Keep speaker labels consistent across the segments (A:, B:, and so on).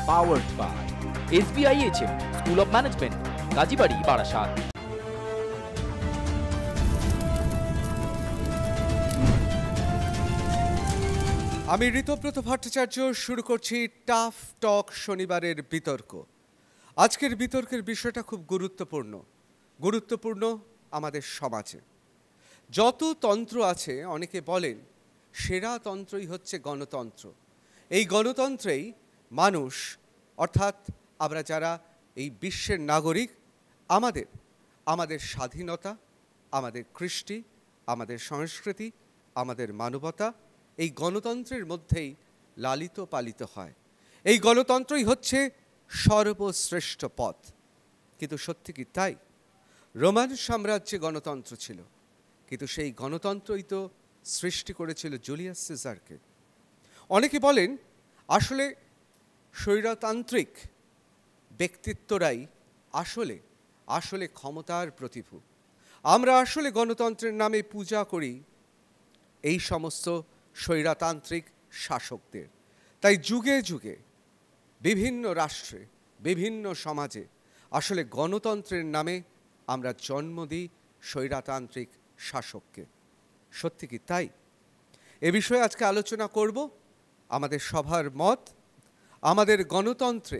A: powered by SBIHM School of Management, Gajibari, Barashat.
B: আমি ঋতব্রত ভট্টাচার্য শুরু করছি টাফ টক শনিবারের বিতর্ক। আজকের বিতর্কের বিষয়টা খুব গুরুত্বপূর্ণ আমাদের সমাজে। যত তন্ত্র আছে অনেকে বলেন সেরা তন্ত্রই হচ্ছে গণতন্ত্র। এই গণতন্ত্রেই মানুষ অর্থাৎ আমরা যারা এই বিশ্বের নাগরিক আমাদের স্বাধীনতা, আমাদের কৃষ্টি, আমাদের সংস্কৃতি, আমাদের মানবতা এই গণতন্ত্রের মধ্যেই লালিত পালিত হয়। এই গণতন্ত্রই হচ্ছে সর্বশ্রেষ্ঠ পথ। কিন্তু সত্যি কি তাই? রোমান সাম্রাজ্যে গণতন্ত্র ছিল, কিন্তু সেই গণতন্ত্রই তো সৃষ্টি করেছিল জুলিয়াস সিজারকে। অনেকে বলেন আসলে স্বৈরতান্ত্রিক ব্যক্তিত্বরাই আসলে ক্ষমতার প্রতিভূ। আমরা আসলে গণতন্ত্রের নামে পূজা করি এই সমস্ত স্বৈরতান্ত্রিক শাসকদের। তাই যুগে যুগে বিভিন্ন রাষ্ট্রে, বিভিন্ন সমাজে আসলে গণতন্ত্রের নামে আমরা জন্ম দিই স্বৈরতান্ত্রিক শাসককে। সত্যি কি তাই? এ বিষয়ে আজকে আলোচনা করব। আমাদের সভার মত, আমাদের গণতন্ত্রে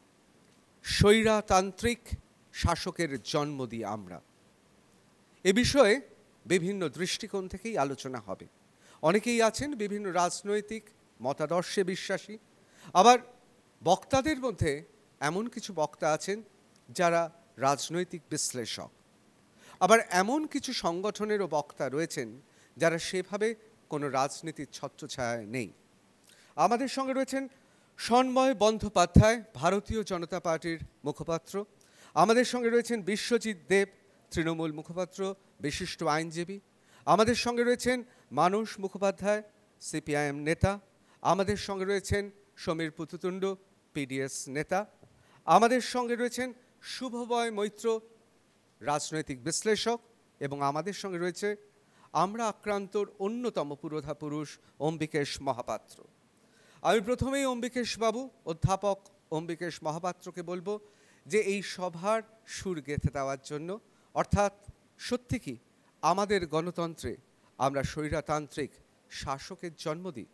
B: স্বৈরতান্ত্রিক শাসকের জন্ম দিই আমরা। এ বিষয়ে বিভিন্ন দৃষ্টিকোণ থেকেই আলোচনা হবে। অনেকেই আছেন বিভিন্ন রাজনৈতিক মতাদর্শে বিশ্বাসী, আবার বক্তাদের মধ্যে এমন কিছু বক্তা আছেন যারা রাজনৈতিক বিশ্লেষক, আবার এমন কিছু সংগঠনেরও বক্তা রয়েছেন যারা সেভাবে কোনো রাজনীতির ছত্রছায়ায় নেই। আমাদের সঙ্গে রয়েছেন সন্ময় বন্দ্যোপাধ্যায়, ভারতীয় জনতা পার্টির মুখপাত্র। আমাদের সঙ্গে রয়েছেন বিশ্বজিৎ দেব, তৃণমূল মুখপাত্র, বিশিষ্ট আইনজীবী। আমাদের সঙ্গে রয়েছেন মানস মুখোপাধ্যায়, সিপিআইএম নেতা। আমাদের সঙ্গে রয়েছেন সমীর পুততুণ্ড, পিডিএস নেতা। আমাদের সঙ্গে রয়েছেন শুভময় মৈত্র, রাজনৈতিক বিশ্লেষক। এবং আমাদের সঙ্গে রয়েছে আমরা আক্রান্তর অন্যতম পুরোধা পুরুষ অম্বিকেশ মহাপাত্র। আমি প্রথমেই অম্বিকেশ বাবু, অধ্যাপক অম্বিকেশ মহাপাত্রকে বলবো যে এই সভার সুর গেঁথে দেওয়ার জন্য, অর্থাৎ সত্যি কি আমাদের গণতন্ত্রে আমরা স্বৈরতান্ত্রিক শাসকের জন্ম দিই?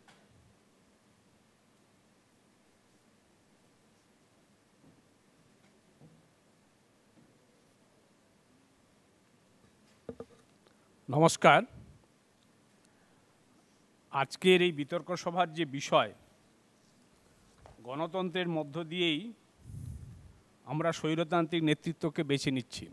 C: নমস্কার। আজকের এই বিতর্ক সভার যে বিষয়, গণতন্ত্রের মধ্য দিয়েই আমরা স্বৈরতান্ত্রিক নেতৃত্বকে বেছে নিচ্ছি।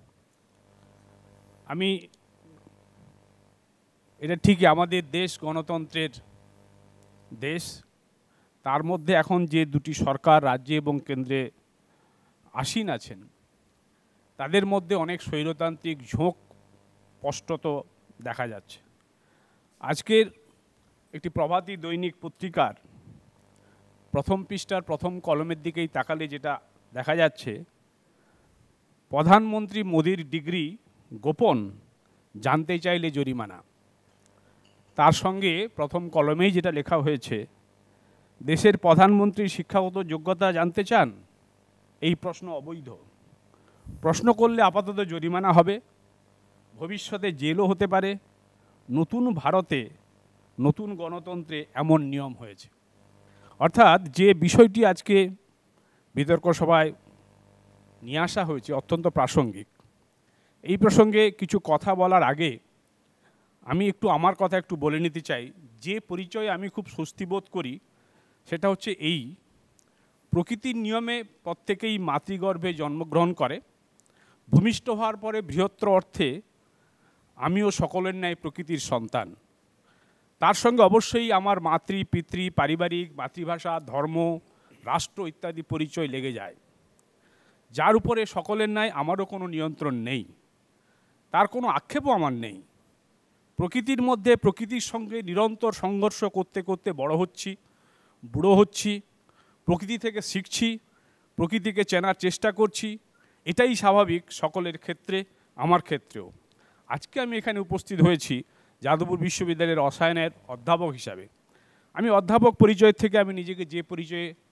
C: এটা ঠিকই, আমাদের দেশ গণতন্ত্রের দেশ। তার মধ্যে এখন যে দুটি সরকার রাজ্যে এবং কেন্দ্রে আসীন আছেন, তাদের মধ্যে অনেক স্বৈরতান্ত্রিক ঝোঁক স্পষ্টত দেখা যাচ্ছে। আজকের একটি প্রভাতী দৈনিক পত্রিকার প্রথম পৃষ্ঠার প্রথম কলমের দিকেই তাকালে যেটা দেখা যাচ্ছে, প্রধানমন্ত্রী মোদির ডিগ্রি গোপন, জানতে চাইলে জরিমানা। তার সঙ্গে প্রথম কলমেই যেটা লেখা হয়েছে, দেশের প্রধানমন্ত্রীর শিক্ষাগত যোগ্যতা জানতে চান? এই প্রশ্ন অবৈধ। প্রশ্ন করলে আপাতত জরিমানা হবে, ভবিষ্যতে জেলও হতে পারে। নতুন ভারতে, নতুন গণতন্ত্রে এমন নিয়ম হয়েছে। অর্থাৎ যে বিষয়টি আজকে বিতর্ক সভায় নিয়ে আসা হয়েছে অত্যন্ত প্রাসঙ্গিক। এই প্রসঙ্গে কিছু কথা বলার আগে আমি আমার কথা একটু বলে নিতে চাই। যে পরিচয়ে আমি খুব স্বস্তি বোধ করি সেটা হচ্ছে এই, প্রকৃতির নিয়মে প্রত্যেকেই মাতৃগর্ভে জন্মগ্রহণ করে। ভূমিষ্ঠ হওয়ার পরে বৃহত্তর অর্থে আমিও সকলের ন্যায় প্রকৃতির সন্তান। তার সঙ্গে অবশ্যই আমার মাতৃ, পিতৃ, পারিবারিক, মাতৃভাষা, ধর্ম, রাষ্ট্র ইত্যাদি পরিচয় লেগে যায়, যার উপরে সকলের ন্যায় আমারও কোনো নিয়ন্ত্রণ নেই, তার কোনো আক্ষেপও আমার নেই। প্রকৃতির মধ্যে, প্রকৃতির সঙ্গে নিরন্তর সংঘর্ষ করতে করতে বড় হচ্ছি, বুড়ো হচ্ছি, প্রকৃতি থেকে শিখছি, প্রকৃতিকে চেনার চেষ্টা করছি। এটাই স্বাভাবিক সকলের ক্ষেত্রে, আমার ক্ষেত্রেও। আজকে আমি এখানে উপস্থিত হয়েছি যাদবপুর বিশ্ববিদ্যালয়ের রসায়নের অধ্যাপক হিসাবে। আমি অধ্যাপক পরিচয় থেকে আমি নিজেকে যে পরিচয়ে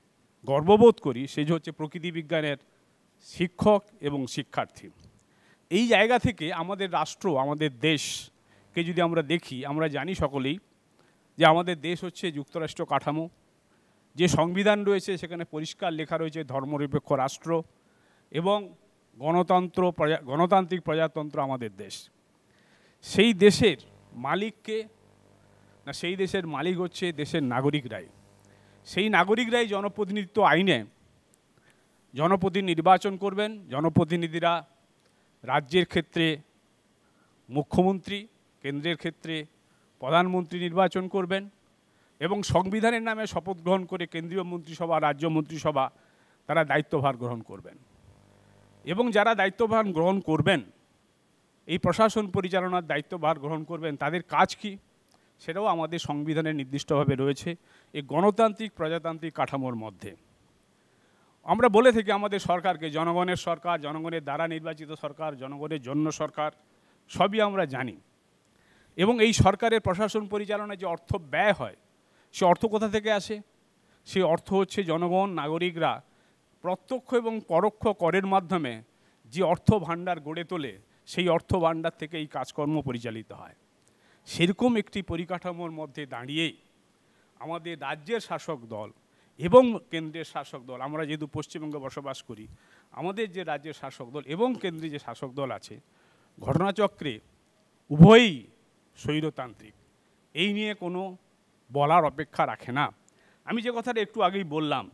C: গর্ববোধ করি সে হচ্ছে প্রকৃতি বিজ্ঞানের শিক্ষক এবং শিক্ষার্থী। এই জায়গা থেকে আমাদের রাষ্ট্র, আমাদের দেশকে যদি আমরা দেখি, আমরা জানি সকলেই যে আমাদের দেশ হচ্ছে যুক্তরাষ্ট্র কাঠামো। যে সংবিধান রয়েছে সেখানে পরিষ্কার লেখা রয়েছে ধর্মনিরপেক্ষ রাষ্ট্র এবং গণতান্ত্রিক প্রজাতন্ত্র আমাদের দেশ। সেই দেশের মালিককে না, সেই দেশের মালিক হচ্ছে দেশের নাগরিকরাই। সেই নাগরিকরাই জনপ্রতিনিধিত্ব আইনে জনপ্রতিনিধি নির্বাচন করবেন। জনপ্রতিনিধিরা রাজ্যের ক্ষেত্রে মুখ্যমন্ত্রী, কেন্দ্রের ক্ষেত্রে প্রধানমন্ত্রী নির্বাচন করবেন এবং সংবিধানের নামে শপথ গ্রহণ করে কেন্দ্রীয় মন্ত্রিসভা, রাজ্য মন্ত্রিসভা তারা দায়িত্বভার গ্রহণ করবেন। এবং যারা দায়িত্বভার গ্রহণ করবেন, এই প্রশাসন পরিচালনার দায়িত্বভার গ্রহণ করবেন, তাদের কাজ কি সেটাও আমাদের সংবিধানে নির্দিষ্টভাবে রয়েছে এই গণতান্ত্রিক প্রজাতান্ত্রিক কাঠামোর মধ্যে। আমরা বলে থাকি আমাদের সরকারকে জনগণের সরকার, জনগণের দ্বারা নির্বাচিত সরকার, জনগণের জন্য সরকার, সবই আমরা জানি। এবং এই সরকারের প্রশাসন পরিচালনায় যে অর্থ ব্যয় হয়, সে অর্থ কোথা থেকে আসে? সেই অর্থ হচ্ছে জনগণ, নাগরিকরা প্রত্যক্ষ এবং পরোক্ষ করের মাধ্যমে যে অর্থ ভাণ্ডার গড়ে তোলে, সেই অর্থ ভাণ্ডার থেকে এই কাজকর্ম পরিচালিত হয়। সেরকম একটি পরিকাঠামোর মধ্যে দাঁড়িয়েই আমাদের রাজ্যের শাসক দল এবং কেন্দ্রের শাসক দল, আমরা যেহেতু পশ্চিমবঙ্গে বসবাস করি, আমাদের যে রাজ্যের শাসক দল এবং কেন্দ্রে যে শাসক দল আছে, ঘটনাচক্রে উভয়ই স্বৈরতান্ত্রিক। এই নিয়ে কোনো বলার অপেক্ষা রাখে না। আমি যে কথাটা একটু আগেই বললাম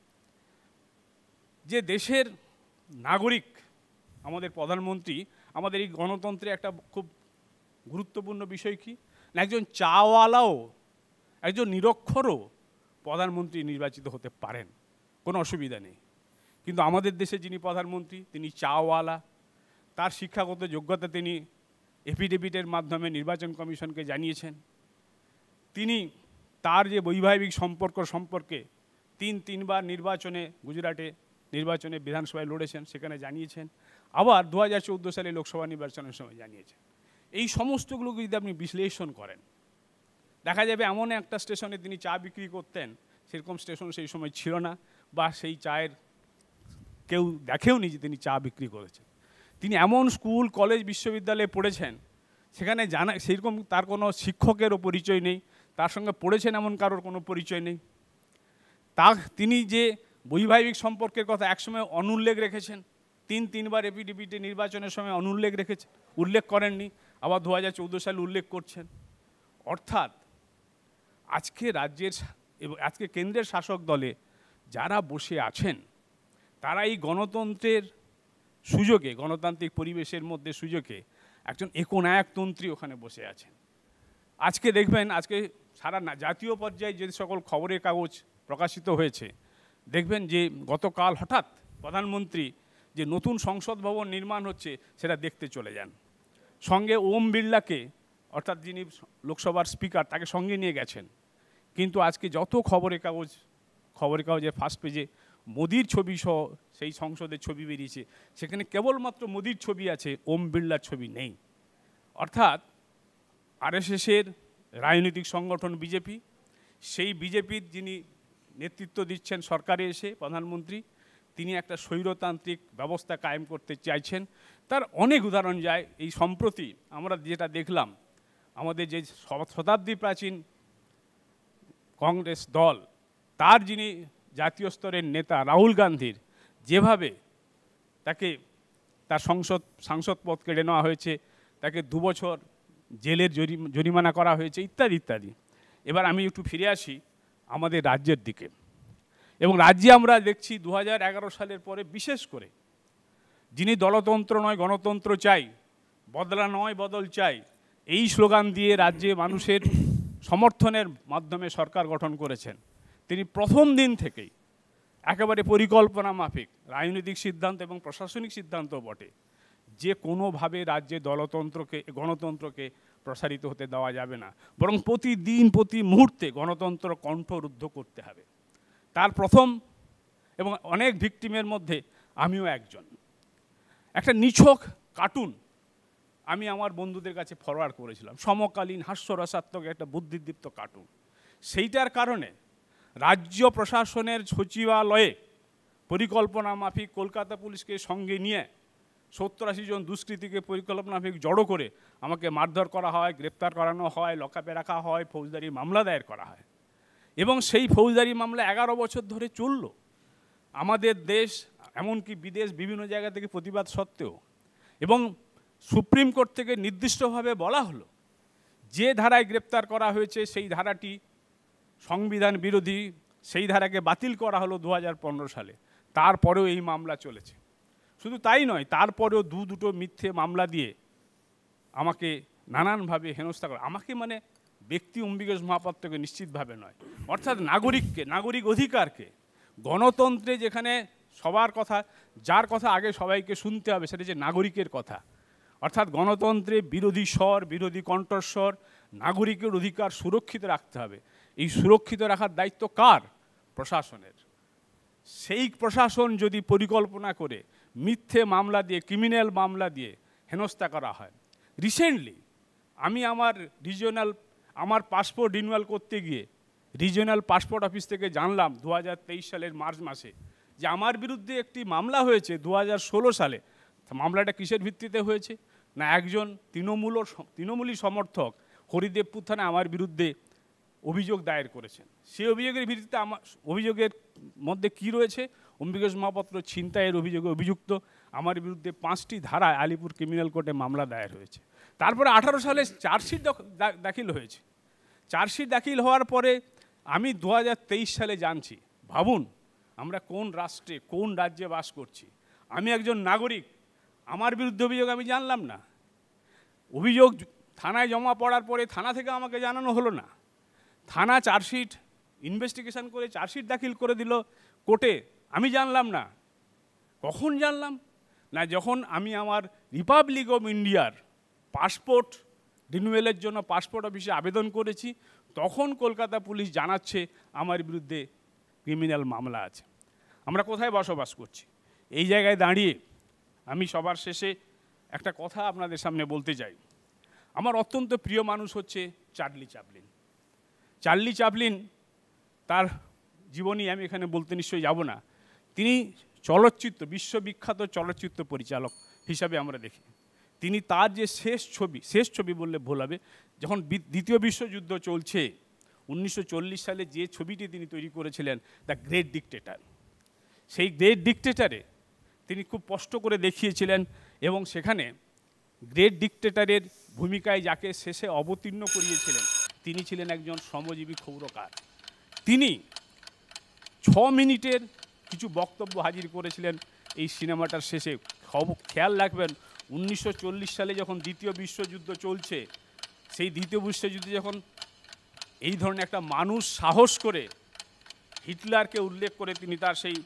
C: যে দেশের নাগরিক আমাদের প্রধানমন্ত্রী, আমাদের এই গণতন্ত্রে একটা খুব গুরুত্বপূর্ণ বিষয় কি না, একজন চাওয়ালাও, একজন নিরক্ষরও প্রধানমন্ত্রী নির্বাচিত হতে পারেন, কোনো অসুবিধা নেই। কিন্তু আমাদের দেশে যিনি প্রধানমন্ত্রী তিনি চাওয়ালা। তার শিক্ষাগত যোগ্যতা তিনি এফিডেভিটের মাধ্যমে নির্বাচন কমিশনকে জানিয়েছেন। তিনি তার যে বৈবাহিক সম্পর্কে তিনবার নির্বাচনে, গুজরাটে নির্বাচনে বিধানসভায় লড়েছেন, সেখানে জানিয়েছেন। আবার 2014 সালে লোকসভা নির্বাচনের সময় জানিয়েছেন। এই সমস্তগুলোকে যদি আপনি বিশ্লেষণ করেন, দেখা যাবে এমন একটা স্টেশনে তিনি চা বিক্রি করতেন, সেরকম স্টেশন সেই সময় ছিল না, বা সেই চায়ের কেউ দেখেওনি যে তিনি চা বিক্রি করেছেন। তিনি এমন স্কুল, কলেজ, বিশ্ববিদ্যালয়ে পড়েছেন, সেখানে সেরকম তার কোনো শিক্ষকেরও পরিচয় নেই, তার সঙ্গে পড়েছেন এমন কারোর কোনো পরিচয় নেই। তিনি যে বৈবাহিক সম্পর্কের কথা একসময় অনুল্লেখ রেখেছেন, তিনবার এপিডিপিতে নির্বাচনের সময় উল্লেখ করেননি, আবার 2014 সালে উল্লেখ করছেন। অর্থাৎ আজকে রাজ্যের এবং আজকে কেন্দ্রের শাসক দলে যারা বসে আছেন, তারা এই গণতন্ত্রের সুযোগে, গণতান্ত্রিক পরিবেশের মধ্যে সুযোগে একজন একনায়কতন্ত্রী ওখানে বসে আছেন। আজকে দেখবেন, আজকে সারা জাতীয় পর্যায়ে যে সকল খবরের কাগজ প্রকাশিত হয়েছে, দেখবেন যে গতকাল হঠাৎ প্রধানমন্ত্রী যে নতুন সংসদ ভবন নির্মাণ হচ্ছে সেটা দেখতে চলে যান। সঙ্গে ওম বিড়লাকে, অর্থাৎ যিনি লোকসভার স্পিকার, তাকে সঙ্গে নিয়ে গেছেন। কিন্তু আজকে যত খবরের কাগজের ফার্স্ট পেজে মোদির ছবি সহ সেই সংসদের ছবি বেরিয়েছে, সেখানে কেবলমাত্র মোদির ছবি আছে, ওম বিড়লার ছবি নেই। অর্থাৎ আরএসএসের রাজনৈতিক সংগঠন বিজেপি, সেই বিজেপির যিনি নেতৃত্ব দিচ্ছেন সরকারে এসে প্রধানমন্ত্রী, তিনি একটা স্বৈরতান্ত্রিক ব্যবস্থা কায়েম করতে চাইছেন। তার অনেক উদাহরণ যায়। এই সম্প্রতি আমরা যেটা দেখলাম, আমাদের যে শতাব্দী প্রাচীন কংগ্রেস দল, তার যিনি জাতীয় স্তরের নেতা রাহুল গান্ধীর যেভাবে তাকে তার সাংসদ পদ কেড়ে নেওয়া হয়েছে, তাকে 2 বছর জেলের জরিমানা করা হয়েছে, ইত্যাদি ইত্যাদি। এবার আমি একটু ফিরে আসি আমাদের রাজ্যের দিকে। এবং রাজ্যে আমরা দেখছি 2011 সালের পরে বিশেষ করে যিনি দলতন্ত্র নয় গণতন্ত্র চাই, বদলা নয় বদল চাই, এই স্লোগান দিয়ে রাজ্যে মানুষের সমর্থনের মাধ্যমে সরকার গঠন করেছেন, তিনি প্রথম দিন থেকেই একেবারে পরিকল্পনা মাফিক রাজনৈতিক সিদ্ধান্ত এবং প্রশাসনিক সিদ্ধান্ত বটে যে কোনোভাবে রাজ্যে গণতন্ত্রকে প্রসারিত হতে দেওয়া যাবে না, বরং প্রতিদিন প্রতি মুহূর্তে গণতন্ত্র কণ্ঠরুদ্ধ করতে হবে। তার প্রথম এবং অনেক ভিকটিমের মধ্যে আমিও একজন। একটা নিছক কার্টুন আমি আমার বন্ধুদের কাছে ফরওয়ার্ড করেছিলাম, সমকালীন হাস্যরসাত্মক একটা বুদ্ধিদীপ্ত কার্টুন। সেইটার কারণে রাজ্য প্রশাসনের সচিবালয়ে পরিকল্পনা মাফিক কলকাতা পুলিশকে সঙ্গে নিয়ে 70-80 জন দুষ্কৃতীকে পরিকল্পনা মাফিক জড়ো করে আমাকে মারধর করা হয়, গ্রেপ্তার করানো হয়, লকআপে রাখা হয়, ফৌজদারি মামলা দায়ের করা হয়। এবং সেই ফৌজদারি মামলা 11 বছর ধরে চলল। আমাদের দেশ এমনকি বিদেশ বিভিন্ন জায়গা থেকে প্রতিবাদ সত্ত্বেও, এবং সুপ্রিম কোর্ট থেকে নির্দিষ্টভাবে বলা হলো যে ধারায় গ্রেপ্তার করা হয়েছে সেই ধারাটি সংবিধান বিরোধী, সেই ধারাকে বাতিল করা হলো 2015 সালে। তারপরেও এই মামলা চলেছে। শুধু তাই নয়, তারপরেও দুটো মিথ্যে মামলা দিয়ে আমাকে নানানভাবে হেনস্থা করা, আমাকে মানে ব্যক্তি অম্বিকেশ মহাপাত্রকে নিশ্চিতভাবে নয়, অর্থাৎ নাগরিককে, নাগরিক অধিকারকে, গণতন্ত্রে যেখানে সবার কথা, যার কথা আগে সবাইকে শুনতে হবে সেটা যে নাগরিকের কথা, অর্থাৎ গণতন্ত্রে বিরোধী স্বর, বিরোধী কণ্ঠস্বর, নাগরিকের অধিকার সুরক্ষিত রাখতে হবে। এই সুরক্ষিত রাখার দায়িত্ব কার? প্রশাসনের। সেই প্রশাসন যদি পরিকল্পনা করে মিথ্যে মামলা দিয়ে, ক্রিমিনাল মামলা দিয়ে হেনস্থা করা হয়। রিসেন্টলি আমি আমার পাসপোর্ট রিনিউয়াল করতে গিয়ে রিজিওনাল পাসপোর্ট অফিস থেকে জানলাম 2023 সালের মার্চ মাসে যে আমার বিরুদ্ধে একটি মামলা হয়েছে 2016 সালে। মামলাটা কিসের ভিত্তিতে হয়েছে? না, একজন তৃণমূলী সমর্থক হরিদেবপুর থানায় আমার বিরুদ্ধে অভিযোগ দায়ের করেছেন। সেই অভিযোগের ভিত্তিতে অভিযোগের মধ্যে কি রয়েছে? অম্বিকেশ মহাপাত্র ছিনতাইয়ের অভিযোগে অভিযুক্ত। আমার বিরুদ্ধে 5টি ধারায় আলিপুর ক্রিমিনাল কোর্টে মামলা দায়ের হয়েছে। তারপরে 18 সালে চার্জশিট দাখিল হয়েছে। চার্জশিট দাখিল হওয়ার পরে আমি 2023 সালে জানছি। ভাবুন আমরা কোন রাষ্ট্রে, কোন রাজ্যে বাস করছি। আমি একজন নাগরিক, আমার বিরুদ্ধে অভিযোগ আমি জানলাম না। অভিযোগ থানায় জমা পড়ার পরে থানা থেকে আমাকে জানানো হলো না। থানা চার্জশিট ইনভেস্টিগেশন করে চার্জশিট দাখিল করে দিল কোর্টে, আমি জানলাম না। কখন জানলাম? না, যখন আমি আমার রিপাবলিক অফ ইন্ডিয়ার পাসপোর্ট রিনিউয়ালের জন্য পাসপোর্ট অফিসে আবেদন করেছি, তখন কলকাতা পুলিশ জানাচ্ছে আমার বিরুদ্ধে ক্রিমিনাল মামলা আছে। আমরা কোথায় বসবাস করছি? এই জায়গায় দাঁড়িয়ে আমি সবার শেষে একটা কথা আপনাদের সামনে বলতে চাই। আমার অত্যন্ত প্রিয় মানুষ হচ্ছে চার্লি চ্যাপলিন। চার্লি চ্যাপলিন, তার জীবনী আমি এখানে বলতে নিশ্চয়ই যাব না। তিনি বিশ্ববিখ্যাত চলচ্চিত্র পরিচালক হিসাবে আমরা দেখি। তিনি তার যে শেষ ছবি বললে ভুল হবে, যখন দ্বিতীয় বিশ্বযুদ্ধ চলছে 1940 সালে যে ছবিটি তিনি তৈরি করেছিলেন, দ্য গ্রেট ডিক্টেটর, সেই গ্রেট ডিক্টেটরে তিনি খুব কষ্ট করে দেখিয়েছিলেন। এবং সেখানে গ্রেট ডিক্টেটরের ভূমিকায় যাকে শেষে অবতীর্ণ করিয়েছিলেন তিনি ছিলেন একজন শ্রমজীবী ক্ষৌরকার। তিনি 6 মিনিটের কিছু বক্তব্য হাজির করেছিলেন এই সিনেমাটার শেষে। খেয়াল রাখবেন 1940 সালে যখন দ্বিতীয় বিশ্বযুদ্ধ চলছে, সেই দ্বিতীয় বিশ্বযুদ্ধে যখন এই ধরনের একটা মানুষ সাহস করে হিটলারকে উল্লেখ করে তিনি তার সেই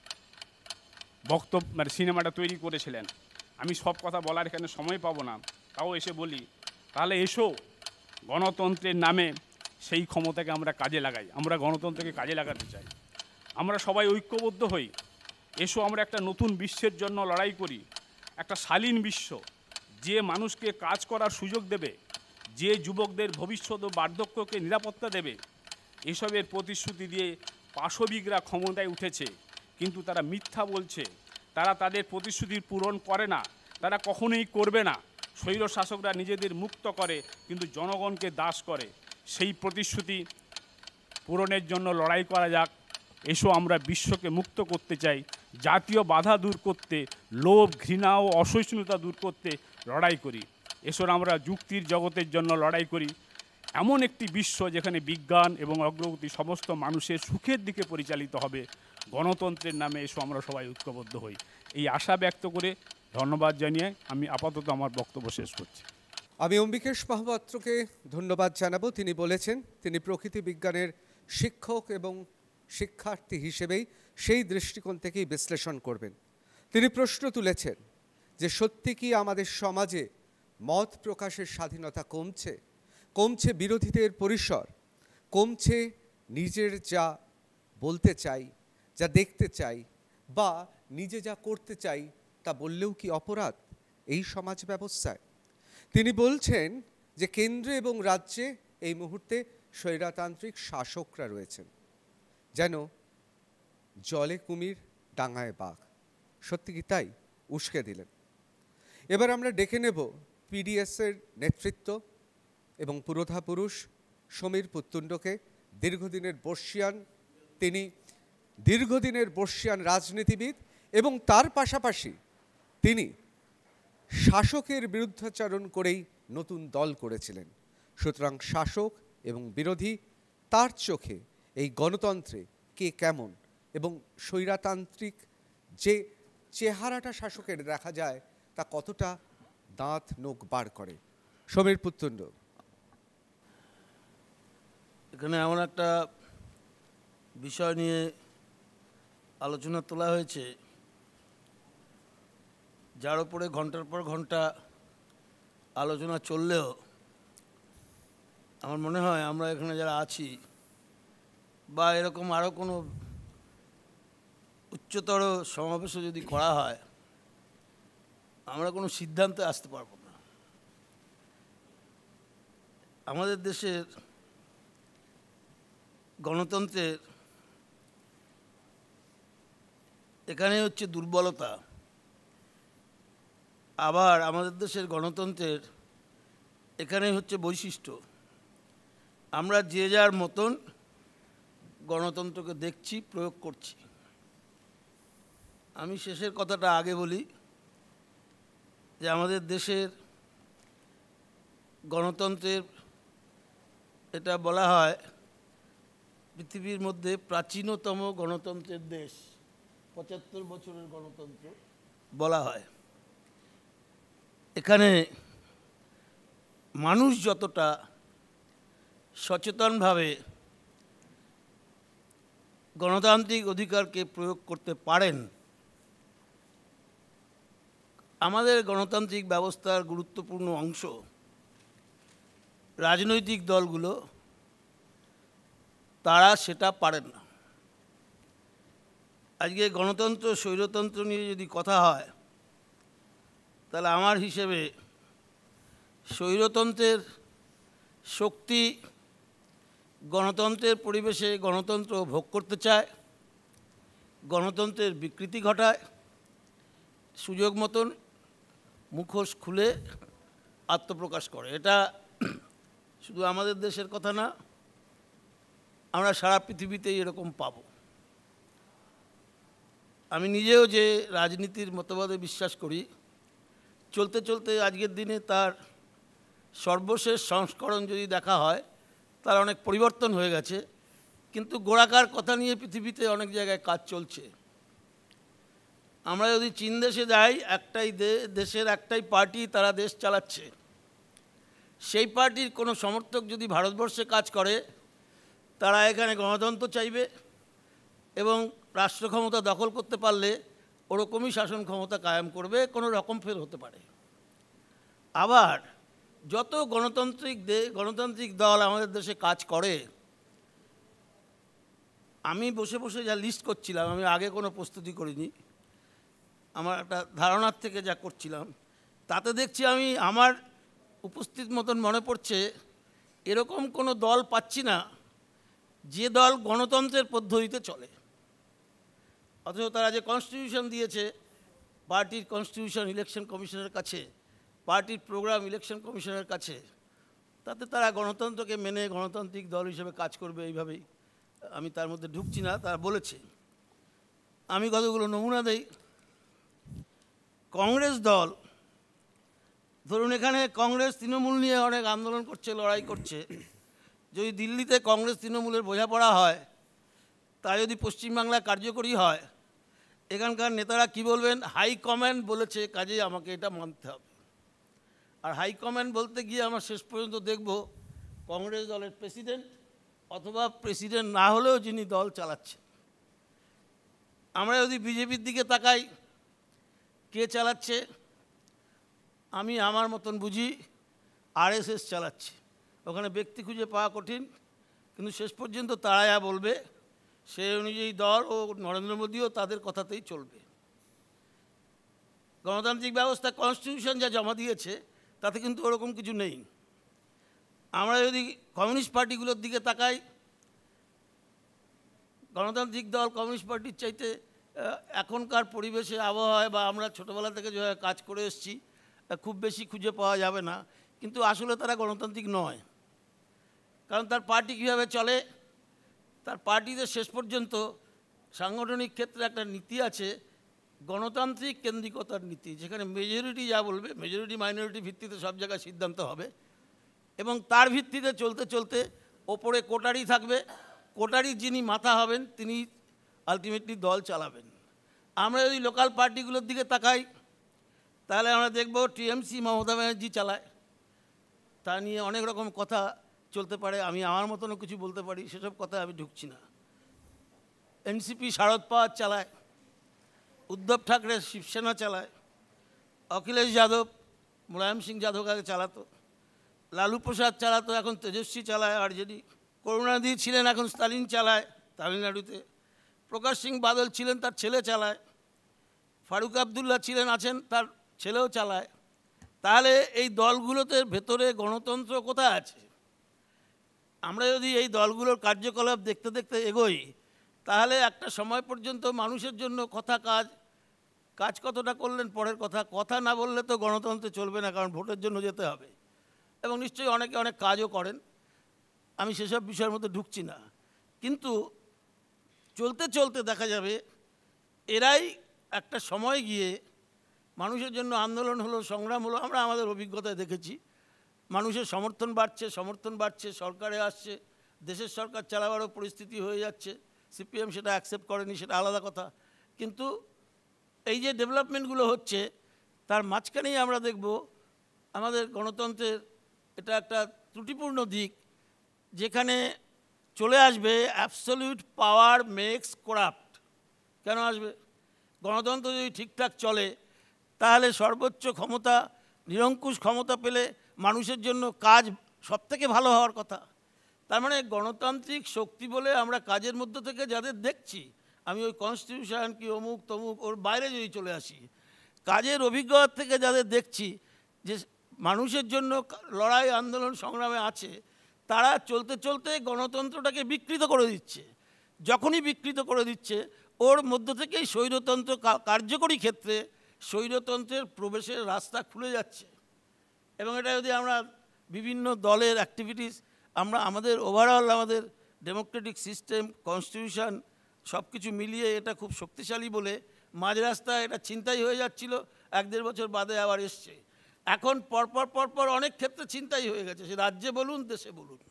C: বক্তব্য সিনেমাটা তৈরি করেছিলেন। আমি সব কথা বলার এখানে সময় পাবো না, তাও এসে বলি, তাহলে এসো গণতন্ত্রের নামে সেই ক্ষমতাকে আমরা কাজে লাগাই। আমরা গণতন্ত্রকে কাজে লাগাতে চাই। আমরা সবাই ঐক্যবদ্ধ হই। এসো আমরা একটা নতুন বিশ্বের জন্য লড়াই করি, একটা শালীন বিশ্ব, যে মানুষকে কাজ করার সুযোগ দেবে, যে যুবকদের ভবিষ্যৎ ও বার্ধক্যকে নিরাপত্তা দেবে। এসবের প্রতিশ্রুতি দিয়ে পাশবিকরা ক্ষমতায় উঠেছে, কিন্তু তারা মিথ্যা বলছে। তারা তাদের প্রতিশ্রুতির পূরণ করে না, তারা কখনোই করবে না। স্বৈর শাসকরা নিজেদের মুক্ত করে কিন্তু জনগণকে দাস করে। সেই প্রতিশ্রুতি পূরণের জন্য লড়াই করা যাক। এসো আমরা বিশ্বকে মুক্ত করতে চাই, জাতীয় বাধা দূর করতে, লোভ, ঘৃণা ও অসহিষ্ণুতা দূর করতে লড়াই করি। এসো আমরা যুক্তির জগতের জন্য লড়াই করি, এমন একটি বিশ্ব যেখানে বিজ্ঞান এবং অগ্রগতি সমস্ত মানুষের সুখের দিকে পরিচালিত হবে। গণতন্ত্রের নামে এসো আমরা সবাই ঐক্যবদ্ধ হই। এই আশা ব্যক্ত করে ধন্যবাদ জানিয়ে আমি আপাতত আমার বক্তব্য শেষ করছি।
B: আমি অম্বিকেশ মহাপাত্রকে ধন্যবাদ জানাবো। তিনি বলেছেন তিনি প্রকৃতি বিজ্ঞানের শিক্ষক এবং শিক্ষার্থী হিসেবেই সেই দৃষ্টিকোণ থেকেই বিশ্লেষণ করবেন। তিনি প্রশ্ন তুলেছেন যে সত্যি কি আমাদের সমাজে মত প্রকাশের স্বাধীনতা কমছে? কমছে বিরোধীদের পরিসর? কমছে নিজের যা বলতে চাই, যা দেখতে চাই বা নিজে যা করতে চাই তা বললেও কি অপরাধ এই সমাজ ব্যবস্থায়? তিনি বলছেন যে কেন্দ্রে এবং রাজ্যে এই মুহূর্তে স্বৈরতান্ত্রিক শাসকরা রয়েছেন। যেন জলে কুমির ডাঙায় বাঘ। সত্যি কি তাই? উস্কে দিলেন। এবার আমরা ডেকে নেব পিডিএসের নেতৃত্ব এবং পুরোধা পুরুষ সমীর পুত্তুণ্ডকে। দীর্ঘদিনের বর্ষিয়ান তিনি, দীর্ঘদিনের বর্ষিয়ান রাজনীতিবিদ এবং তার পাশাপাশি তিনি শাসকের বিরুদ্ধাচরণ করেই নতুন দল করেছিলেন। সুতরাং শাসক এবং বিরোধী তার চোখে এই গণতন্ত্রে কে কেমন এবং স্বৈরতান্ত্রিক যে চেহারাটা শাসকের দেখা যায় তা কতটা দাঁত নোক বার করে। সমীর পুত্তুণ্ড,
D: এখানে এমন একটা বিষয় নিয়ে আলোচনা তোলা হয়েছে যার উপরে ঘন্টার পর ঘন্টা আলোচনা চললেও আমার মনে হয় আমরা এখানে যারা আছি বা এরকম আরও কোনো উচ্চতর সমাবেশও যদি করা হয় আমরা কোনো সিদ্ধান্তে আসতে পারবো না। আমাদের দেশের গণতন্ত্রের এখানে হচ্ছে দুর্বলতা, আবার আমাদের দেশের গণতন্ত্রের এখানেই হচ্ছে বৈশিষ্ট্য। আমরা যে যার মতন গণতন্ত্রকে দেখছি, প্রয়োগ করছি। আমি শেষের কথাটা আগে বলি যে আমাদের দেশের গণতন্ত্রের এটা বলা হয় পৃথিবীর মধ্যে প্রাচীনতম গণতন্ত্রের দেশ, ৭৫ বছরের গণতন্ত্র বলা হয়। এখানে মানুষ যতটা সচেতনভাবে গণতান্ত্রিক অধিকারকে প্রয়োগ করতে পারেন, আমাদের গণতান্ত্রিক ব্যবস্থার গুরুত্বপূর্ণ অংশ রাজনৈতিক দলগুলো তারা সেটা পারেন না। আজকে গণতন্ত্র স্বৈরতন্ত্র নিয়ে যদি কথা হয় তাহলে আমার হিসেবে স্বৈরতন্ত্রের শক্তি গণতন্ত্রের পরিবেশে গণতন্ত্র ভোগ করতে চায়, গণতন্ত্রের বিকৃতি ঘটায়, সুযোগ মতন মুখোশ খুলে আত্মপ্রকাশ করে। এটা শুধু আমাদের দেশের কথা না, আমরা সারা পৃথিবীতেই এরকম পাব। আমি নিজেও যে রাজনীতির মতবাদে বিশ্বাস করি, চলতে চলতে আজকের দিনে তার সর্বশেষ সংস্করণ যদি দেখা হয় তার অনেক পরিবর্তন হয়ে গেছে, কিন্তু গোড়াকার কথা নিয়ে পৃথিবীতে অনেক জায়গায় কাজ চলছে। আমরা যদি চীন দেশে যাই, একটাই দেশের একটাই পার্টি তারা দেশ চালাচ্ছে। সেই পার্টির কোনো সমর্থক যদি ভারতবর্ষে কাজ করে তারা এখানে গণতন্ত্র চাইবে এবং রাষ্ট্র ক্ষমতা দখল করতে পারলে ওরকমই শাসন ক্ষমতা কায়েম করবে, কোনো রকম ফের হতে পারে। আবার যত গণতান্ত্রিক দল আমাদের দেশে কাজ করে, আমি বসে বসে যা লিস্ট করছিলাম, আমি আগে কোনো প্রস্তুতি করিনি, আমার একটা ধারণার থেকে যা করছিলাম তাতে দেখছি আমি আমার উপস্থিত মতন মনে পড়ছে এরকম কোনো দল পাচ্ছি না যে দল গণতন্ত্রের পদ্ধতিতে চলে। অথচ তারা যে কনস্টিটিউশন দিয়েছে, পার্টির কনস্টিটিউশন ইলেকশন কমিশনের কাছে, পার্টির প্রোগ্রাম ইলেকশন কমিশনের কাছে, তাতে তারা গণতন্ত্রকে মেনে গণতান্ত্রিক দল হিসেবে কাজ করবে এইভাবেই। আমি তার মধ্যে ঢুকছি না, তারা বলেছে। আমি কতগুলো নমুনা দেই। কংগ্রেস দল, ধরুন এখানে কংগ্রেস তৃণমূল নিয়ে অনেক আন্দোলন করছে, লড়াই করছে। যদি দিল্লিতে কংগ্রেস তৃণমূলের বোঝাপড়া হয়, তা যদি পশ্চিমবাংলায় কার্যকরী হয়, এখানকার নেতারা কি বলবেন? হাইকমান্ড বলেছে, কাজেই আমাকে এটা মানতে হবে। আর হাইকমান্ড বলতে গিয়ে আমরা শেষ পর্যন্ত দেখব কংগ্রেস দলের প্রেসিডেন্ট অথবা প্রেসিডেন্ট না হলেও যিনি দল চালাচ্ছেন। আমরা যদি বিজেপির দিকে তাকাই, কে চালাচ্ছে? আমি আমার মতন বুঝি আরএসএস চালাচ্ছে। ওখানে ব্যক্তি খুঁজে পাওয়া কঠিন, কিন্তু শেষ পর্যন্ত তারা বলবে সেই অনুযায়ী দল ও নরেন্দ্র মোদীও তাদের কথাতেই চলবে। গণতান্ত্রিক ব্যবস্থা কনস্টিটিউশন যা জমা দিয়েছে তাতে কিন্তু ওরকম কিছু নেই। আমরা যদি কমিউনিস্ট পার্টিগুলোর দিকে তাকাই, গণতান্ত্রিক দল কমিউনিস্ট পার্টির চাইতে এখনকার পরিবেশে আবহাওয়ায় বা আমরা ছোটোবেলা থেকে যেভাবে কাজ করে এসেছি খুব বেশি খুঁজে পাওয়া যাবে না, কিন্তু আসলে তারা গণতান্ত্রিক নয়। কারণ তার পার্টি কীভাবে চলে, তার পার্টিতে শেষ পর্যন্ত সাংগঠনিক ক্ষেত্রে একটা নীতি আছে, গণতান্ত্রিক কেন্দ্রিকতার নীতি, যেখানে মেজরিটি যা বলবে, মেজরিটি মাইনরিটি ভিত্তিতে সব জায়গায় সিদ্ধান্ত হবে এবং তার ভিত্তিতে চলতে চলতে ওপরে কোটারি থাকবে, কোটারির যিনি মাথা হবেন তিনি আলটিমেটলি দল চালাবেন। আমরা যদি লোকাল পার্টিগুলোর দিকে তাকাই তাহলে আমরা দেখব টিএমসি মমতা ব্যানার্জি চালায়, তা নিয়ে অনেক রকম কথা চলতে পারে, আমি আমার মতনও কিছু বলতে পারি, সেসব কথা আমি ঢুকছি না। এনসিপি শারদ পাওয়ার চালায়, উদ্ধব ঠাকরে শিবসেনা চালায়, অখিলেশ যাদব মুলায়ম সিং যাদবকে চালাতো, লালু প্রসাদ চালাতো, এখন তেজস্বী চালায় আরজেডি, করুণানিধি ছিলেন এখন স্টালিন চালায় তামিলনাড়ুতে, প্রকাশ সিং বাদল ছিলেন তার ছেলে চালায়, ফারুক আবদুল্লাহ ছিলেন আছেন তার ছেলেও চালায়। তাহলে এই দলগুলোতে ভেতরে গণতন্ত্র কোথায় আছে? আমরা যদি এই দলগুলোর কার্যকলাপ দেখতে দেখতে এগোই তাহলে একটা সময় পর্যন্ত মানুষের জন্য কথা কাজ কতটা করলেন পরের কথা, কথা না বললে তো গণতন্ত্রে চলবে না, কারণ ভোটের জন্য যেতে হবে এবং নিশ্চয়ই অনেকে অনেক কাজও করেন, আমি সেসব বিষয়ের মধ্যে ঢুকছি না। কিন্তু চলতে চলতে দেখা যাবে এরাই একটা সময় গিয়ে মানুষের জন্য আন্দোলন হলো, সংগ্রাম হলো, আমরা আমাদের অভিজ্ঞতায় দেখেছি মানুষের সমর্থন বাড়ছে, সরকারে আসছে, দেশের সরকার চালাবারও পরিস্থিতি হয়ে যাচ্ছে, সিপিএম সেটা অ্যাকসেপ্ট করেনি, সেটা আলাদা কথা। কিন্তু এই যে ডেভেলপমেন্টগুলো হচ্ছে তার মাঝখানেই আমরা দেখব আমাদের গণতন্ত্রের এটা একটা ত্রুটিপূর্ণ দিক, যেখানে চলে আসবে অ্যাবসলিউট পাওয়ার মেক্স করাপ্ট। কেন আসবে? গণতন্ত্র যদি ঠিকঠাক চলে তাহলে সর্বোচ্চ ক্ষমতা, নিরঙ্কুশ ক্ষমতা পেলে মানুষের জন্য কাজ সবথেকে ভালো হওয়ার কথা। তার মানে গণতান্ত্রিক শক্তি বলে আমরা কাজের মধ্য থেকে যাদের দেখছি, আমি ওই কনস্টিটিউশন কি অমুক তমুক ওর বাইরে যদি চলে আসি, কাজের অভিজ্ঞতা থেকে যাদের দেখছি যে মানুষের জন্য লড়াই আন্দোলন সংগ্রামে আছে, তারা চলতে চলতে গণতন্ত্রটাকে বিকৃত করে দিচ্ছে। যখনই বিকৃত করে দিচ্ছে ওর মধ্য থেকেই স্বৈরতন্ত্র কার্যকরী ক্ষেত্রে স্বৈরতন্ত্রের প্রবেশের রাস্তা খুলে যাচ্ছে। এবং এটা যদি আমরা বিভিন্ন দলের অ্যাক্টিভিটিস, আমরা আমাদের ওভারঅল আমাদের ডেমোক্রেটিক সিস্টেম, কনস্টিটিউশন সব কিছু মিলিয়ে এটা খুব শক্তিশালী বলে মাঝ রাস্তায় এটা ছিনতাই হয়ে যাচ্ছিল, 1-1.5 বছর বাদে আবার এসছে। এখন পরপর অনেক ক্ষেত্রে ছিনতাই হয়ে গেছে, সে রাজ্যে বলুন দেশে বলুন,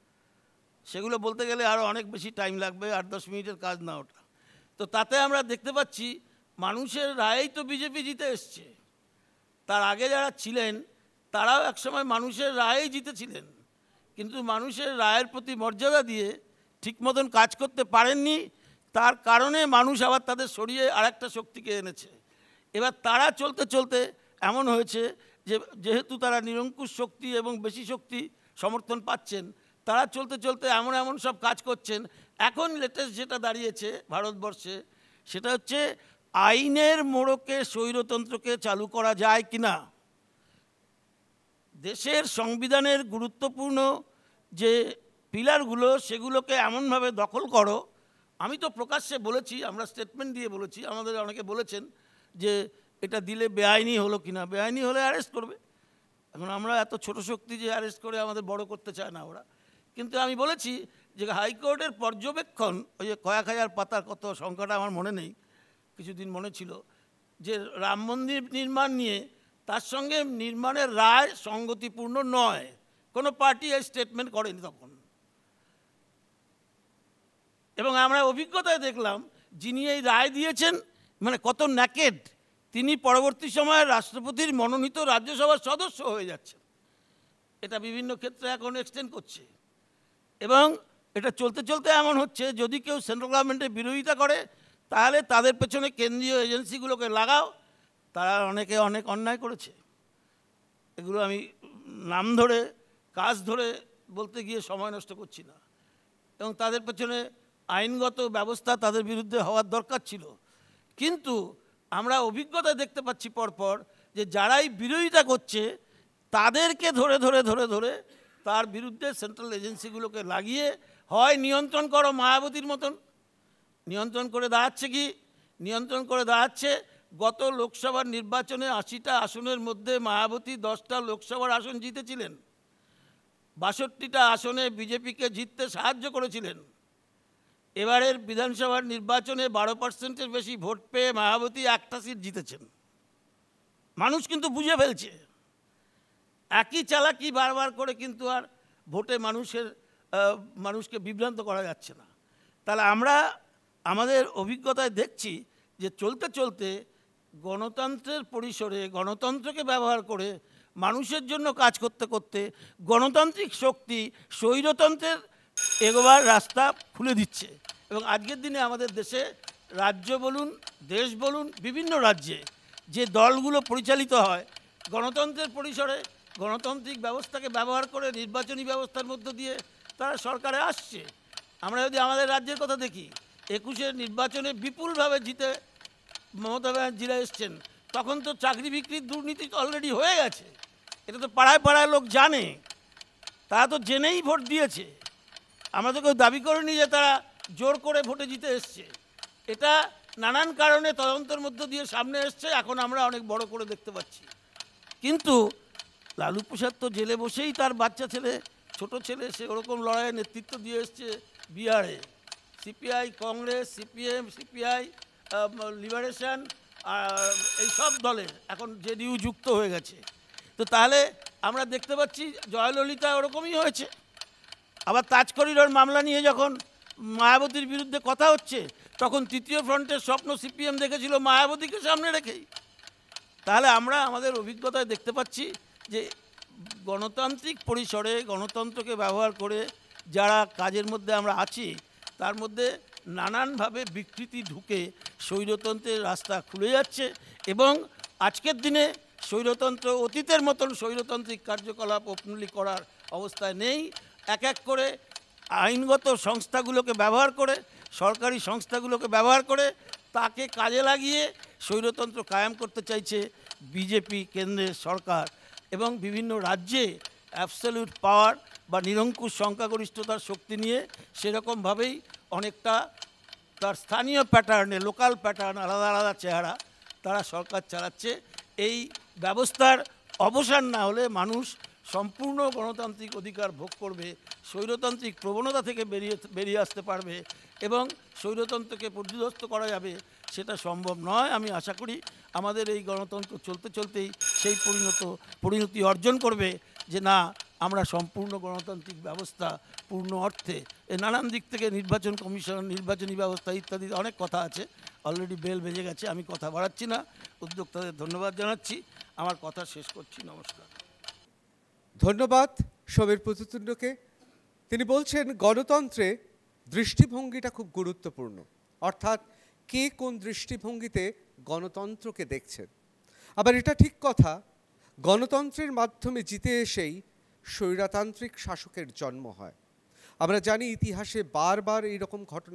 D: সেগুলো বলতে গেলে আরও অনেক বেশি টাইম লাগবে, 8-10 মিনিটের কাজ না ওটা। তো তাতে আমরা দেখতে পাচ্ছি মানুষের রায়েই তো বিজেপি জিতে এসছে, তার আগে যারা ছিলেন তারাও একসময় মানুষের রায়েই জিতেছিলেন, কিন্তু মানুষের রায়ের প্রতি মর্যাদা দিয়ে ঠিক মতন কাজ করতে পারেননি, তার কারণে মানুষ আবার তাদের সরিয়ে আরেকটা শক্তিকে এনেছে। এবার তারা চলতে চলতে এমন হয়েছে যে যেহেতু তারা নিরঙ্কুশ শক্তি এবং বেশি শক্তি সমর্থন পাচ্ছেন, তারা চলতে চলতে এমন সব কাজ করছেন। এখন লেটেস্ট যেটা দাঁড়িয়েছে ভারতবর্ষে সেটা হচ্ছে আইনের মোড়কে স্বৈরতন্ত্রকে চালু করা যায় কিনা। দেশের সংবিধানের গুরুত্বপূর্ণ যে পিলারগুলো সেগুলোকে এমনভাবে দখল করো, আমি তো প্রকাশ্যে বলেছি, আমরা স্টেটমেন্ট দিয়ে বলেছি, আমাদের অনেকে বলেছেন যে এটা দিলে বেআইনি হলো কিনা, বেআইনি হলে অ্যারেস্ট করবে। এখন আমরা এত ছোট শক্তি যে অ্যারেস্ট করে আমাদের বড় করতে চায় না ওরা। কিন্তু আমি বলেছি যে হাইকোর্টের পর্যবেক্ষণ, ওই যে কয়েক হাজার পাতার, কত সংখ্যাটা আমার মনে নেই, কিছুদিন মনে ছিল, যে রাম মন্দির নির্মাণ নিয়ে তার সঙ্গে নির্মাণের রায় সঙ্গতিপূর্ণ নয়, কোনো পার্টি এই স্টেটমেন্ট করেনি তখন। এবং আমরা অভিজ্ঞতায় দেখলাম যিনি এই রায় দিয়েছেন মানে কত ন্যাকেড, তিনি পরবর্তী সময়ে রাষ্ট্রপতির মনোনীত রাজ্যসভার সদস্য হয়ে যাচ্ছেন। এটা বিভিন্ন ক্ষেত্রে এখন এক্সটেন্ড করছে এবং এটা চলতে চলতে এমন হচ্ছে যদি কেউ সেন্ট্রাল গভর্নমেন্টের বিরোধিতা করে তাহলে তাদের পেছনে কেন্দ্রীয় এজেন্সিগুলোকে লাগাও, তারা অনেকে অনেক অন্যায় করেছে। এগুলো আমি নাম ধরে কাজ ধরে বলতে গিয়ে সময় নষ্ট করছি না, এবং তাদের পেছনে আইনগত ব্যবস্থা তাদের বিরুদ্ধে হওয়ার দরকার ছিল। কিন্তু আমরা অভিজ্ঞতা দেখতে পাচ্ছি পরপর যে যারাই বিরোধিতা করছে তাদেরকে ধরে ধরে ধরে ধরে তার বিরুদ্ধে সেন্ট্রাল এজেন্সিগুলোকে লাগিয়ে হয় নিয়ন্ত্রণ করো মায়াবতীর মতন, নিয়ন্ত্রণ করে দাঁড়াচ্ছে কি? নিয়ন্ত্রণ করে দাঁড়াচ্ছে গত লোকসভার নির্বাচনে ৮০টা আসনের মধ্যে মায়াবতী 10টা লোকসভার আসন জিতেছিলেন, ৬২টা আসনে বিজেপিকে জিততে সাহায্য করেছিলেন। এবারের বিধানসভার নির্বাচনে 12%-এর বেশি ভোট পেয়ে মায়াবতী একটা সিট জিতেছেন। মানুষ কিন্তু বুঝে ফেলছে। একই চালাকি বারবার করে কিন্তু আর ভোটে মানুষকে বিভ্রান্ত করা যাচ্ছে না। তাহলে আমরা আমাদের অভিজ্ঞতায় দেখছি যে চলতে চলতে গণতন্ত্রের পরিসরে গণতন্ত্রকে ব্যবহার করে মানুষের জন্য কাজ করতে করতে গণতান্ত্রিক শক্তি স্বৈরতন্ত্রের এগোবার রাস্তা খুলে দিচ্ছে। এবং আজকের দিনে আমাদের দেশে রাজ্য বলুন, দেশ বলুন, বিভিন্ন রাজ্যে যে দলগুলো পরিচালিত হয় গণতন্ত্রের পরিসরে গণতান্ত্রিক ব্যবস্থাকে ব্যবহার করে নির্বাচনী ব্যবস্থার মধ্য দিয়ে তারা সরকারে আসছে। আমরা যদি আমাদের রাজ্যের কথা দেখি, 21-এর নির্বাচনে বিপুলভাবে জিতে মমতা ব্যানার্জিরা এসছেন, তখন তো চাকরি বিক্রির দুর্নীতি অলরেডি হয়ে গেছে। এটা তো পাড়ায় পাড়ায় লোক জানে, তারা তো জেনেই ভোট দিয়েছে। আমরা তো কেউ দাবি করিনি যে তারা জোর করে ভোটে জিতে এসছে। এটা নানান কারণে তদন্তের মধ্য দিয়ে সামনে এসছে, এখন আমরা অনেক বড় করে দেখতে পাচ্ছি। কিন্তু লালু প্রসাদ তো জেলে বসেই তার বাচ্চা ছেলে, ছোট ছেলে, সে ওরকম লড়াইয়ের নেতৃত্ব দিয়ে এসছে বিহারে। CPI, Congress, CPM, CPI, liberation, এই সব দলের এখন জেডিইউ যুক্ত হয়ে গেছে। তো তাহলে আমরা দেখতে পাচ্ছি জয়ললিতা ওরকমই হয়েছে। আবার তাজ করিডোর মামলা নিয়ে যখন মায়াবতীর বিরুদ্ধে কথা হচ্ছে, তখন তৃতীয় ফ্রন্টের স্বপ্ন সিপিএম দেখেছিল মায়াবতীকে সামনে রেখেই। তাহলে আমরা আমাদের অভিজ্ঞতায় দেখতে পাচ্ছি যে গণতান্ত্রিক পরিসরে গণতন্ত্রকে ব্যবহার করে যারা কাজের মধ্যে আমরা আছি, তার মধ্যে নানানভাবে বিকৃতি ঢুকে স্বৈরতন্ত্রের রাস্তা খুলে যাচ্ছে। এবং আজকের দিনে স্বৈরতন্ত্র অতীতের মতন স্বৈরতান্ত্রিক কার্যকলাপ ওপেনলি করার অবস্থায় নেই। এক এক করে আইনগত সংস্থাগুলোকে ব্যবহার করে, সরকারি সংস্থাগুলোকে ব্যবহার করে তাকে কাজে লাগিয়ে স্বৈরতন্ত্র কায়েম করতে চাইছে বিজেপি কেন্দ্রের সরকার। এবং বিভিন্ন রাজ্যে অ্যাবসলিউট পাওয়ার বা নিরঙ্কুশ সংখ্যাগরিষ্ঠতার শক্তি নিয়ে সেরকমভাবেই অনেকটা তার স্থানীয় প্যাটার্নে, লোকাল প্যাটার্ন, আলাদা আলাদা চেহারা তারা সরকার চালাচ্ছে। এই ব্যবস্থার অবসান না হলে মানুষ সম্পূর্ণ গণতান্ত্রিক অধিকার ভোগ করবে, স্বৈরতান্ত্রিক প্রবণতা থেকে বেরিয়ে আসতে পারবে এবং স্বৈরতন্ত্রকে পর্যুদস্ত করা যাবে, সেটা সম্ভব নয়। আমি আশা করি আমাদের এই গণতন্ত্র চলতে চলতেই সেই পরিণতি অর্জন করবে যে না, আমরা সম্পূর্ণ গণতান্ত্রিক ব্যবস্থা পূর্ণ অর্থে নানান দিক থেকে নির্বাচন কমিশন, নির্বাচনী ব্যবস্থা ইত্যাদি অনেক কথা আছে। অলরেডি বেল বেজে গেছে, আমি কথা বাড়াচ্ছি না। উদ্যোক্তাদের ধন্যবাদ জানাচ্ছি, আমার কথা শেষ করছি। নমস্কার।
B: ধন্যবাদ সমীর প্রতিতুণ্ডকে। তিনি বলছেন গণতন্ত্রে দৃষ্টিভঙ্গিটা খুব গুরুত্বপূর্ণ, অর্থাৎ কে কোন দৃষ্টিভঙ্গিতে গণতন্ত্রকে দেখছেন। আবার এটা ঠিক কথা, গণতন্ত্রের মাধ্যমে জিতে এসেই স্বৈরতান্ত্রিক শাসকের জন্ম হয়। আমরা জানি ইতিহাসে বারবার এইরকম ঘটনা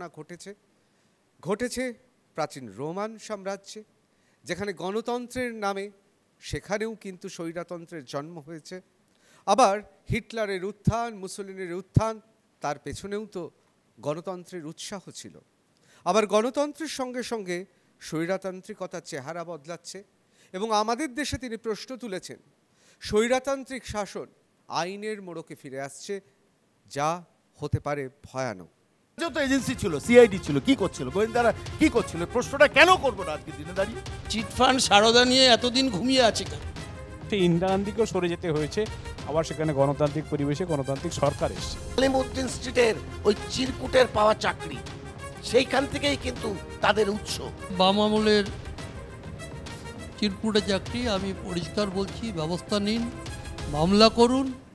B: ঘটেছে প্রাচীন রোমান সাম্রাজ্যে, যেখানে গণতন্ত্রের নামে সেখানেও কিন্তু স্বৈরতন্ত্রের জন্ম হয়েছে। আবার হিটলারের উত্থান, মুসলিনের উত্থান, তার পেছনেও তো গণতন্ত্রের উৎসাহ ছিল। আবার গণতন্ত্রের সঙ্গে সঙ্গে স্বৈরতান্ত্রিকতার চেহারা বদলাচ্ছে। এবং আমাদের দেশে তিনি প্রশ্ন তুলেছেন, স্বৈরতান্ত্রিক শাসন আইনের মোড়কে ফিরে আসছে, যা হতে পারে ভয়ানক।
E: যত এজেন্সি ছিল, সিআইডি ছিল, কি করছিল, গোয়েন্দারা কি করছিল, প্রশ্নটা কেন করবো না আজকের দিনে দাঁড়িয়ে?
D: চিটফান্ড সারদা নিয়ে এতদিন ঘুমিয়ে আছে কেন?
C: ইন্দিরা গান্ধীকেও সরে যেতে হয়েছে, আবার সেখানে গণতান্ত্রিক পরিবেশে গণতান্ত্রিক সরকার এসছে।
F: আলিমউদ্দিন স্ট্রিটের ওই চিরকুটের পাওয়া চাকরি, সেইখান থেকেই কিন্তু তাদের উৎস।
G: বাম আমলের চিরকুটে চাকরি, আমি পরিষ্কার বলছি, ব্যবস্থা নিন, মামলা করুন,